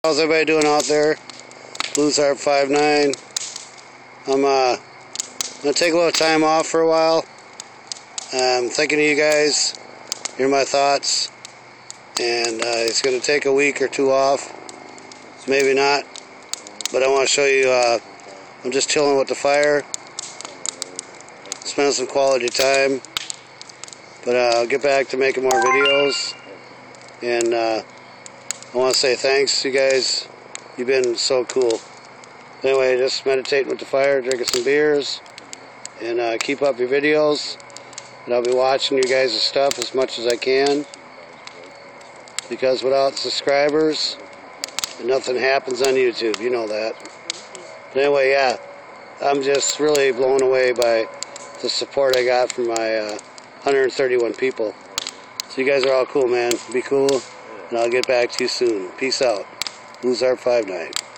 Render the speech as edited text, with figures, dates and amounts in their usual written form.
How's everybody doing out there? BluesHeart59. I'm gonna take a little time off for a while. I'm thinking of you guys, hear my thoughts, and it's gonna take a week or two off, maybe not, but I want to show you. I'm just chilling with the fire, spending some quality time, but I'll get back to making more videos, and I want to say thanks to you guys. You've been so cool. Anyway, just meditating with the fire, drinking some beers, and keep up your videos. And I'll be watching you guys' stuff as much as I can, because without subscribers, nothing happens on YouTube. You know that. But anyway, yeah, I'm just really blown away by the support I got from my 131 people. So you guys are all cool, man. Be cool, and I'll get back to you soon. Peace out. BluesHeart59.